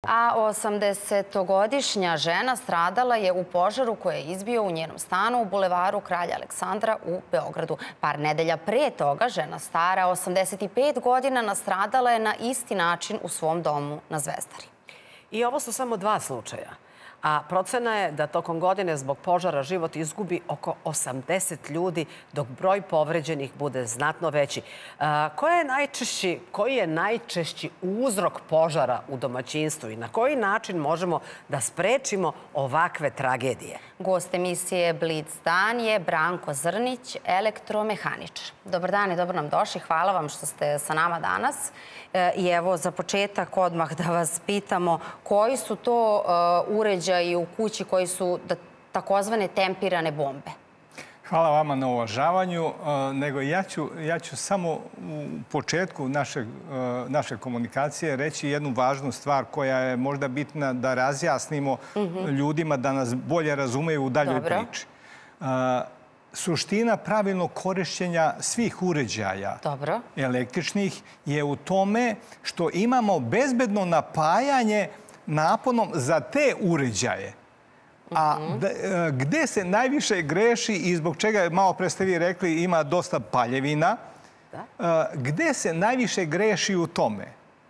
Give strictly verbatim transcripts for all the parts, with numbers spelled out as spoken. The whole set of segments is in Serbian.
A osamdesetogodišnja žena stradala je u požaru koji je izbio u njenom stanu u bulevaru Kralja Aleksandra u Beogradu. Par nedelja pre toga žena stara osamdeset pet godina nastradala je na isti način u svom domu na Zvezdari. I ovo su samo dva slučaja. A procena je da tokom godine zbog požara život izgubi oko osamdeset ljudi, dok broj povređenih bude znatno veći. Koji je najčešći, koji je najčešći uzrok požara u domaćinstvu i na koji način možemo da sprečimo ovakve tragedije? Gost emisije Blitz dan je Branko Zrnić, elektromehaničar. Dobar dan i dobro nam došli. Hvala vam što ste sa nama danas. I evo, za početak odmah da vas pitamo koji su to uređaji u kući koji su takozvane tempirane bombe? Hvala vama na uvažavanju, nego ja ću, ja ću samo u početku našeg, naše komunikacije reći jednu važnu stvar koja je možda bitna da razjasnimo ljudima da nas bolje razumeju u daljoj priči. Suština pravilnog korišćenja svih uređaja električnih je u tome što imamo bezbedno napajanje naponom za te uređaje. A gde se najviše greši i zbog čega, malo pre ste vi rekli, ima dosta paljevina, gde se najviše greši u tome?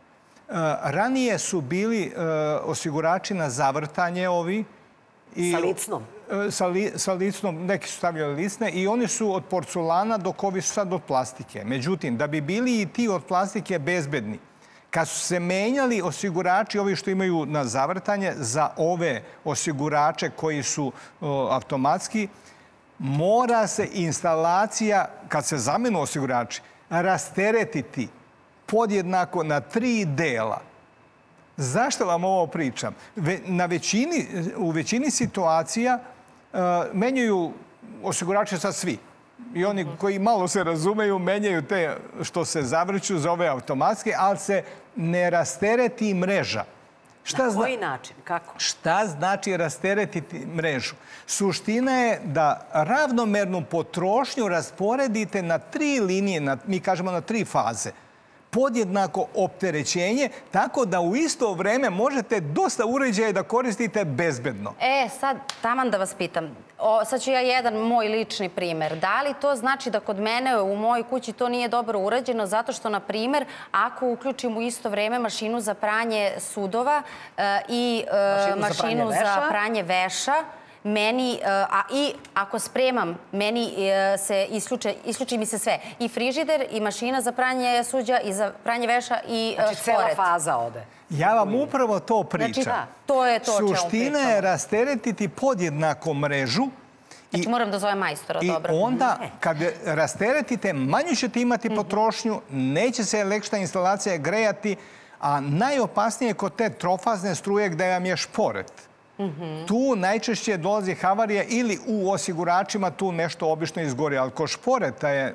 Ranije su bili osigurači na zavrtanje ovi. Sa licnom? Sa licnom, neki su stavljali licne i oni su od porculana dok ovi su sad od plastike. Međutim, da bi bili i ti od plastike bezbedni, kad su se menjali osigurači, ovi što imaju na zavrtanje, za ove osigurače koji su automatski, mora se instalacija, kad se zamenu osigurači, rasteretiti podjednako na tri dela. Zašto vam ovo pričam? Na većini, u većini situacija menjaju osigurače sad svi. I oni koji malo se razumeju menjaju te što se zavrću za ove automatske, ali se ne rastereti mreža. Na koji način? Kako? Šta znači rasteretiti mrežu? Suština je da ravnomernu potrošnju rasporedite na tri linije, mi kažemo na tri faze. Podjednako opterećenje, tako da u isto vreme možete dosta uređaja da koristite bezbedno. E, sad, taman da vas pitam. Sad ću ja jedan moj lični primer. Da li to znači da kod mene u mojoj kući to nije dobro urađeno zato što, na primer, ako uključim u isto vreme mašinu za pranje sudova i mašinu za pranje veša, meni, a i ako spremam, meni se isključe, isključi mi se sve. I frižider, i mašina za pranje suđa, i za pranje veša, i šporet. Znači, cela faza ode. Ja vam upravo to pričam. Znači, to je to o čemu pričam. Suština je rasteretiti podjednako mrežu. Znači, moram da zovem majstora, dobro. I onda, kad rasteretite, manju ćete imati potrošnju, neće se električna instalacija grejati, a najopasnije je kod te trofazne struje gde vam je šporet. Tu najčešće dolazi havarija ili u osiguračima tu nešto obično izgori. Ali kod šporeta je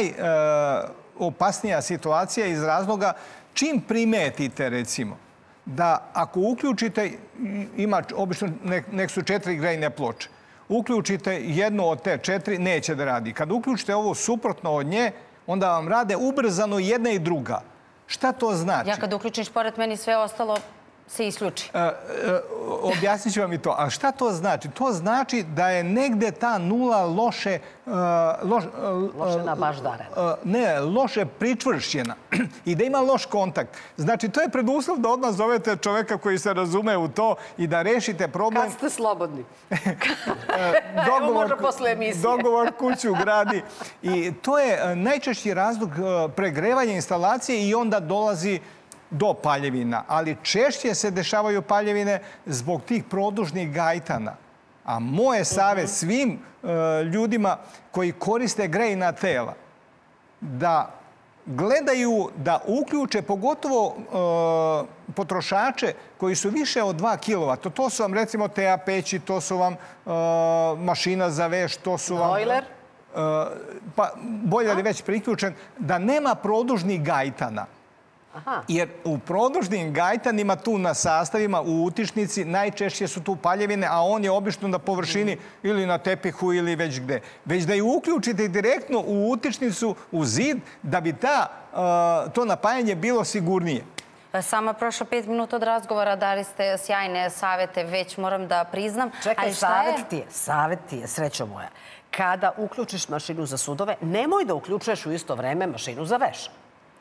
najopasnija situacija iz razloga čim primetite, recimo, da ako uključite, ima obično nek su četiri grejne ploče, uključite jednu od te četiri, neće da radi. Kad uključite ovo suprotno od nje, onda vam rade ubrzano jedna i druga. Šta to znači? Ja kad uključim šporet, meni sve ostalo se isključi. Objasnit ću vam i to. A šta to znači? To znači da je negde ta nula loše... Loše nabaždarena. Ne, loše pričvršćena. I da ima loš kontakt. Znači, to je preduslov da odmah zovete čoveka koji se razume u to i da rešite problem. Kad ste slobodni? Evo možda posle emisije. Dogovor kuću gradi. I to je najčešći razlog pregrevanja instalacije i onda dolazi do paljevina, ali češće se dešavaju paljevine zbog tih produžnih gajtana. A moje savjet svim ljudima koji koriste grejna tela da gledaju da uključe pogotovo potrošače koji su više od dva kilovata. To su vam recimo T A peći, to su vam mašina za veš, to su vam... Bojler? Pa bojler je već priključen. Da nema produžnih gajtana. Jer u produžnim gajtanima tu na sastavima, u utičnici, najčešće su tu paljevine, a on je obično na površini ili na tepihu ili već gde. Već da ju uključite direktno u utičnicu, u zid, da bi to napajanje bilo sigurnije. Sama prošla pet minuta od razgovora, dali ste sjajne savete, već moram da priznam. Čekaj, savjet ti je, savjet ti je, srećo moja. Kada uključiš mašinu za sudove, nemoj da uključuješ u isto vreme mašinu za veš.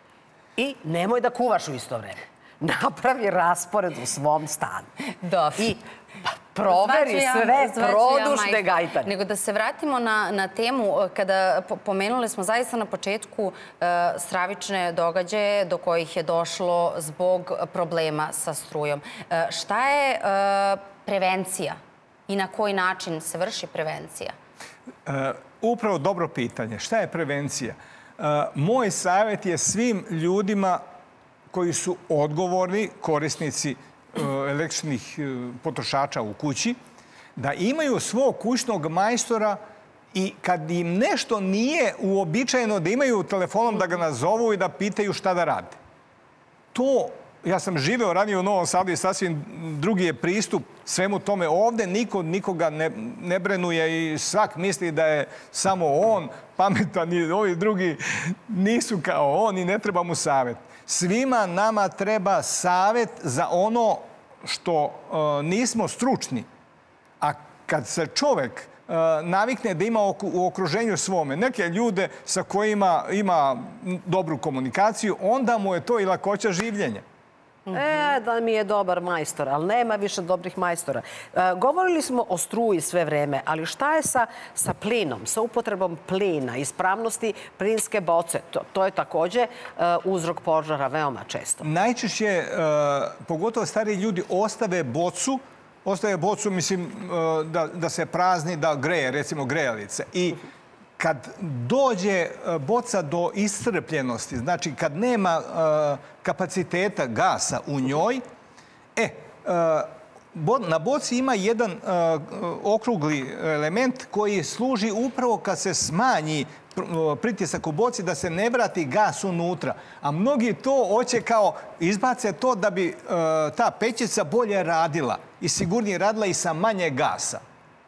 I nemoj da kuvaš u isto vreme. Napravi raspored u svom stanu. Dobro. I proveri sve produšne gajtane. Nego da se vratimo na, na temu, kada pomenuli smo zaista na početku uh, stravične događaje do kojih je došlo zbog problema sa strujom. Uh, šta je uh, prevencija i na koji način se vrši prevencija? Uh, upravo dobro pitanje. Šta je prevencija? Uh, moj savjet je svim ljudima koji su odgovorni, korisnici električnih potrošača u kući, da imaju svog kućnog majstora i kad im nešto nije uobičajeno, da imaju telefonom da ga nazovu i da pitaju šta da rade. To, ja sam živeo ranije u Novom Sadu i sasvim drugi je pristup svemu tome. Ovde niko nikoga ne, ne brenuje i svak misli da je samo on pametan i ovi drugi nisu kao on i ne treba mu savjet. Svima nama treba savjet za ono što uh, nismo stručni. A kad se čovek uh, navikne da ima u okruženju svome neke ljude sa kojima ima dobru komunikaciju, onda mu je to i lakoća življenja. E, da mi je dobar majstor, ali nema više dobrih majstora. E, govorili smo o struji sve vreme, ali šta je sa, sa plinom, sa upotrebom plina, ispravnosti plinske boce? To, to je takođe e, uzrok požara veoma često. Najčešće, e, pogotovo stariji ljudi, ostave bocu, ostave bocu, mislim, e, da, da se prazni, da greje, recimo grejalice. I kad dođe boca do iscrpljenosti, znači kad nema uh, kapaciteta gasa u njoj, e, uh, na boci ima jedan uh, okrugli element koji služi upravo kad se smanji pritisak u boci da se ne vrati gas unutra. A mnogi to hoće kao izbace to da bi uh, ta pećica bolje radila i sigurnije radila i sa manje gasa.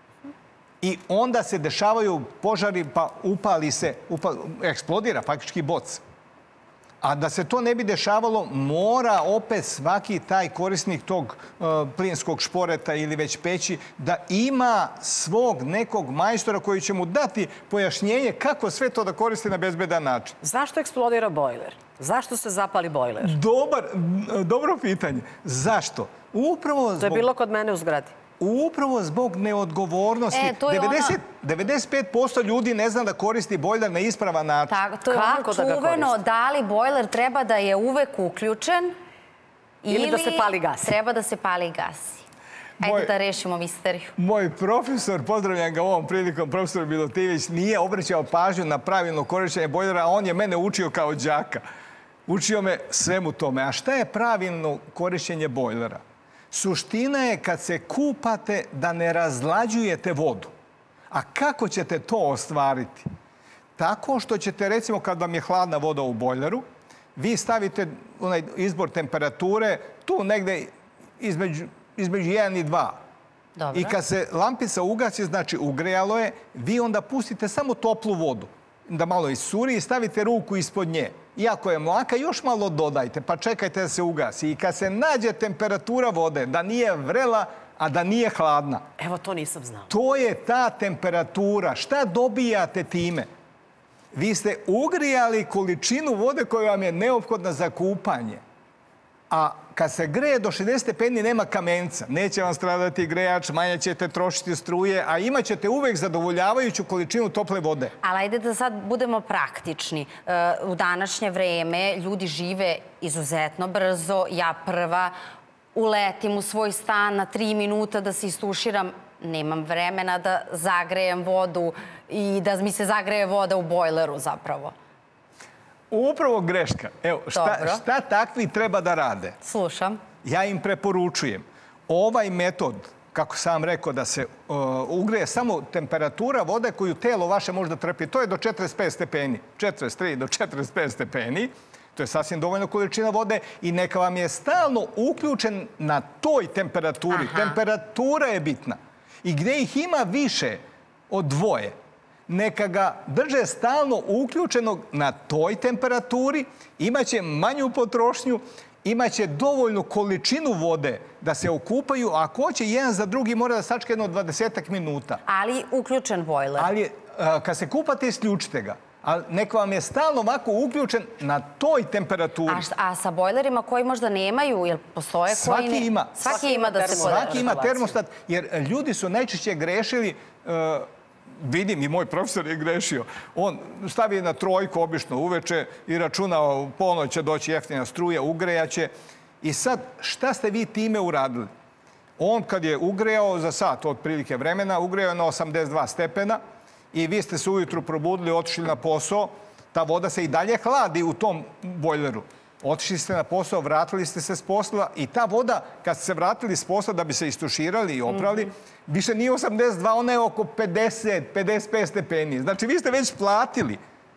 I onda se dešavaju požari, pa upali se, upali, eksplodira faktički boc. A da se to ne bi dešavalo, mora opet svaki taj korisnik tog uh, plinskog šporeta ili već peći da ima svog nekog majstora koji će mu dati pojašnjenje kako sve to da koristi na bezbedan način. Zašto eksplodira bojler? Zašto se zapali bojler? Dobar, dobro pitanje. Zašto? Upravo zbog... To je bilo kod mene u zgradi. Upravo zbog neodgovornosti. E, to je devedeset, ono... devedeset pet posto ljudi ne zna da koristi bojler na ispravan način. Tako, to je Kako ono čuveno, da li bojler treba da je uvek uključen ili, ili da se pali gas. Treba da se pali gas. Ajde moj, da rešimo misteriju. Moj profesor, pozdravljam ga ovom prilikom, profesor Milotijević, nije obraćao pažnju na pravilno korišćenje bojlera, a on je mene učio kao đaka. Učio me svemu tome. A šta je pravilno korišćenje bojlera? Suština je kad se kupate da ne razlađujete vodu. A kako ćete to ostvariti? Tako što ćete, recimo, kad vam je hladna voda u bojleru, vi stavite onaj izbor temperature tu negde između, između jedan i dva. Dobro. I kad se lampica ugasi, znači ugrejalo je, vi onda pustite samo toplu vodu. Da malo iscuri i stavite ruku ispod nje. Iako je mlaka, još malo dodajte, pa čekajte da se ugasi. I kad se nađe temperatura vode, da nije vrela, a da nije hladna. Evo, to nisam znala. To je ta temperatura. Šta dobijate time? Vi ste ugrijali količinu vode koja vam je neophodna za kupanje. A kad se greje do šezdeset stepeni nema kamenca. Neće vam stradati grejač, manje ćete trošiti struje, a imat ćete uvek zadovoljavajuću količinu tople vode. Ali ajde da sad budemo praktični. U današnje vreme ljudi žive izuzetno brzo. Ja prva uletim u svoj stan na tri minuta da se istuširam. Nemam vremena da zagrejem vodu i da mi se zagreje voda u bojleru zapravo. Upravo greška. Evo, šta, šta takvi treba da rade? Slušam. Ja im preporučujem. Ovaj metod, kako sam rekao, da se uh, ugreje samo temperatura vode koju telo vaše može da trpi, to je do četrdeset pet stepeni. četrdeset tri do četrdeset pet stepeni. To je sasvim dovoljna količina vode i neka vam je stalno uključen na toj temperaturi. Aha. Temperatura je bitna. I gde ih ima više od dvoje, neka ga drže stalno uključenog na toj temperaturi, imaće manju potrošnju imaće dovoljnu količinu vode da se okupaju, a ako hoće jedan za drugi mora da sačeka jedno dvadesetak minuta. Ali uključen bojler. Ali kad se kupate, isključite ga. Ali nek vam je stalno ovako uključen na toj temperaturi. A sa bojlerima koji možda nemaju, jer postoje koji... Svaki ima. Svaki ima da se... Svaki ima termostat, jer ljudi su najčešće grešili. Vidim, i moj profesor je grešio. On stavi na trojku obično uveče i računao u ponoć će doći jeftina struja, ugrejaće. I sad, šta ste vi time uradili? On kad je ugrejao za sat otprilike vremena, ugrejao je na osamdeset dva stepena i vi ste se ujutru probudili, otišli na posao, ta voda se i dalje hladi u tom bojleru. Otišli ste na posao, vratili ste se s posla i ta voda, kad ste se vratili s posla da bi se istuširali i oprali, više nije osamdeset dva, ona je oko pedeset, pedeset pet stepeni. Znači, vi ste već platili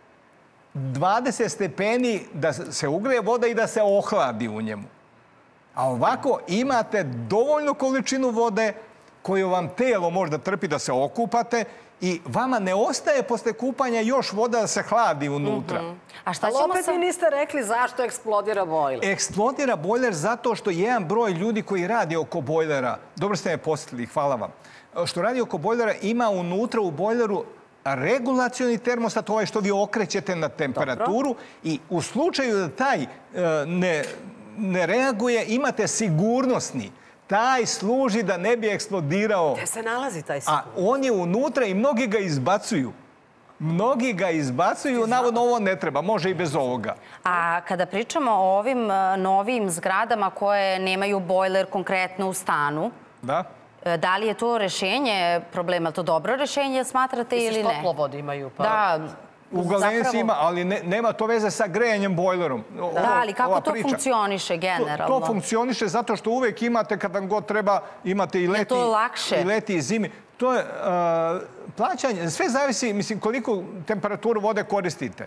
dvadeset stepeni da se ugreje voda i da se ohladi u njemu. A ovako imate dovoljnu količinu vode koju vam telo možda trpi da se okupate i vama ne ostaje posle kupanja još voda da se hladi unutra. A šta ćemo opet mi niste rekli zašto eksplodira bojler? Eksplodira bojler zato što jedan broj ljudi koji radi oko bojlera, dobro ste me posjetili, hvala vam, što radi oko bojlera ima unutra u bojleru regulacioni termostat, ovaj što vi okrećete na temperaturu i u slučaju da taj ne, ne reaguje, imate sigurnosni. Taj služi da ne bi eksplodirao. Gde se nalazi taj sigurnost? A on je unutra i mnogi ga izbacuju. Mnogi ga izbacuju, navodno ovo ne treba, može i bez ovoga. A kada pričamo o ovim novim zgradama koje nemaju bojler konkretno u stanu, da, da li je to rešenje problema? Je to dobro rešenje, smatrate ili ne? Misliš toplovod imaju? Da. U Galenici ima, ali nema to veze sa grejanjem bojlerom. Da, ali kako to funkcioniše generalno? To funkcioniše zato što uvek imate, kada vam god treba, imate i leti, i leti i zimi. To je plaćanje, sve zavisi, mislim, koliko temperaturu vode koristite.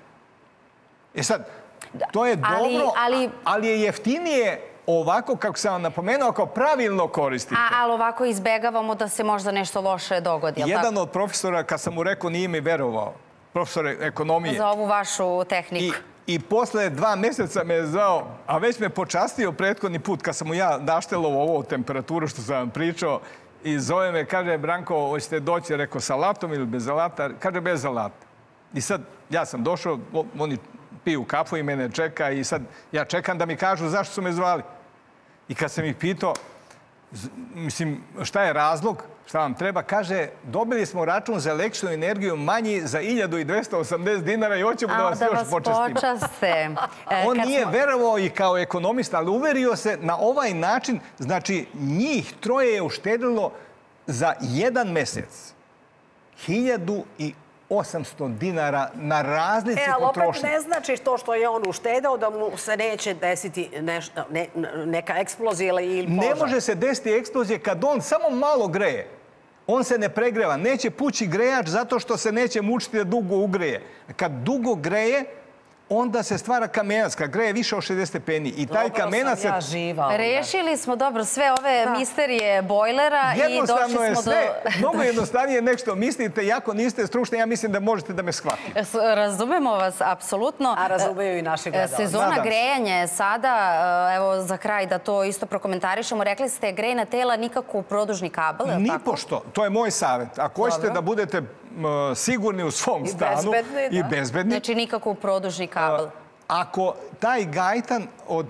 E sad, to je dobro, ali je jeftinije ovako, kako sam vam napomenuo, ako pravilno koristite. Ali ovako izbegavamo da se možda nešto loše dogodi. Jedan od profesora, kad sam mu rekao, nije mi verovao, profesor ekonomije. Za ovu vašu tehniku. I posle dva meseca me je zvao, a već me počastio prethodni put, kad sam mu ja daštelovo ovu temperaturu što sam vam pričao, i zove me, kaže, Branko, hoćete doći, rekao, salatom ili bez salata? Kaže, bez salata. I sad, ja sam došao, oni piju kafu i mene čeka i sad ja čekam da mi kažu zašto su me zvali. I kad sam ih pitao, mislim, šta je razlog, šta vam treba, kaže, dobili smo račun za električnu energiju manji za hiljadu dvesta osamdeset dinara i hoćemo da vas još počastimo. Da vas počaste. On nije verovao i kao ekonomista, ali uverio se na ovaj način, znači njih troje je uštedilo za jedan mesec hiljadu osamsto dinara na razlici potrošnje. E, ali opet ne znači to što je on uštedao da mu se neće desiti neka eksplozija ili požar. Ne može se desiti eksplozija kad on samo malo greje. On se ne pregreva. Neće pući grejač zato što se neće mučiti da dugo ugreje. Kad dugo greje, onda se stvara kamenac, kad greje više od šezdeset stepeni. I taj kamenac se... Dobro sam ja živa. Rešili smo dobro sve ove misterije bojlera i došli smo do... Jednostavno je sve. Mnogo jednostavnije nešto mislite. Jako niste stručni, ja mislim da možete da me shvatite. Razumemo vas, apsolutno. A razumeju i naši gledalci. Sezona grejanja je sada, evo za kraj da to isto prokomentarišemo, rekli ste grejna tela nikako u produžni kabel, je li tako? Nipošto. To je moj savjet. Ako hoćete da budete sigurni u svom stanu i bezbedni. Znači nikako u produžni kabel. Ako taj gajtan od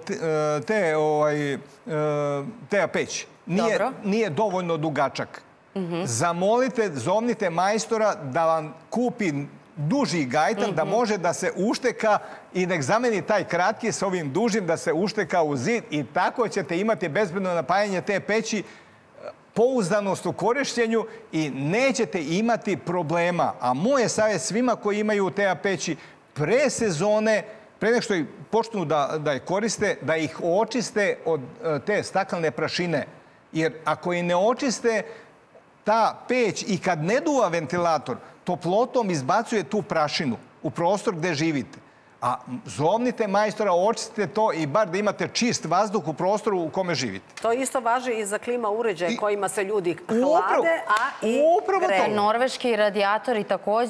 te a peć nije dovoljno dugačak, zamolite, zovnite majstora da vam kupi duži gajtan, da može da se ušteka i nek zameni taj kratki s ovim dužim da se ušteka u zid i tako ćete imati bezbedno napajanje te peći, pouzdanost u korišćenju i nećete imati problema. A moj je savjet svima koji imaju te a peći pre sezone, pre nek što ih počnu da je koriste, da ih očiste od te staklene prašine. Jer ako ih ne očiste, ta peć i kad ne duva ventilator, toplotom izbacuje tu prašinu u prostor gde živite. A zovnite majstora, očistite to i bar da imate čist vazduh u prostoru u kome živite. To isto važi i za klima uređaje kojima se ljudi hlade, a i greju. Norveški radijatori takođe.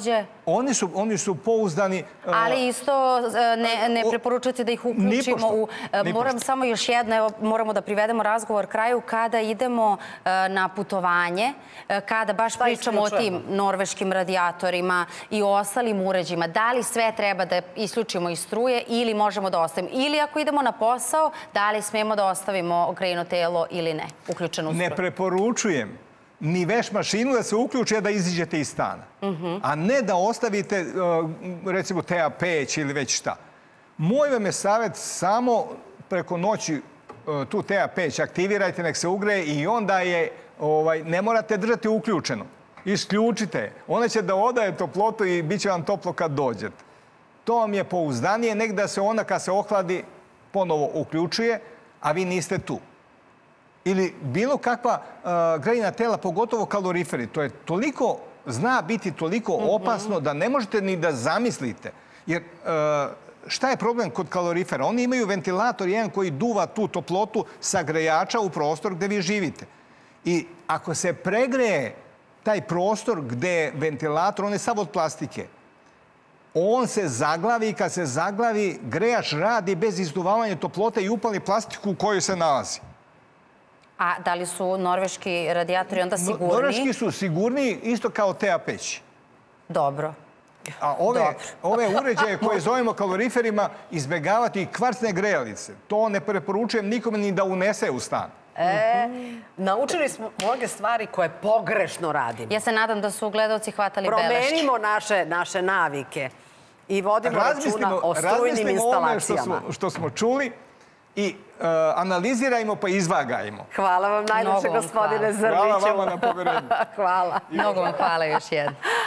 Oni su, oni su pouzdani... Ali isto ne, ne preporučujete da ih uključimo u... Moram samo još jedno, evo, moramo da privedemo razgovor kraju, kada idemo na putovanje, kada baš pričamo o tim norveškim radijatorima i o ostalim uređajima, da li sve treba da isključimo iz struje ili možemo da ostavimo? Ili ako idemo na posao, da li smemo da ostavimo grejno telo ili ne, uključeno u struju? Ne preporučujem ni veš mašinu da se uključi da iziđete iz stana. A ne da ostavite, recimo, T A peć ili već šta. Moj vam je savjet samo preko noći tu T A peć aktivirajte, nek se ugreje i onda je, ne morate držati uključeno. Isključite. Ona će da odaje toplotu i bit će vam toplo kad dođete. To vam je pouzdanije, nek da se ona kad se ohladi ponovo uključuje, a vi niste tu. Ili bilo kakva grejna tela, pogotovo kaloriferi. To je toliko, zna biti toliko opasno da ne možete ni da zamislite. Jer šta je problem kod kalorifera? Oni imaju ventilator jedan koji duva tu toplotu sa grejača u prostor gde vi živite. I ako se pregreje taj prostor gde je ventilator, on je sav od plastike. On se zaglavi i kad se zaglavi, grejač radi bez izduvavanja toplote i upali plastiku u kojoj se nalazi. A da li su norveški radijatori onda sigurniji? Norveški su sigurniji isto kao T A peć. Dobro. A ove, ove uređaje koje zovemo kaloriferima izbjegavati i kvarcne grejalice. To ne preporučujem nikome ni da unese u stan. E, naučili smo mnoge stvari koje pogrešno radimo. Ja se nadam da su gledalci hvatali beleške. Promenimo naše, naše navike i vodimo računa o strujnim instalacijama. Razmislimo o ovome što smo čuli i analizirajmo pa izvagajmo. Hvala vam najljepše, gospodine Zrniću. Hvala vama na poverenju. Hvala. Mnogo vam hvala još jedno.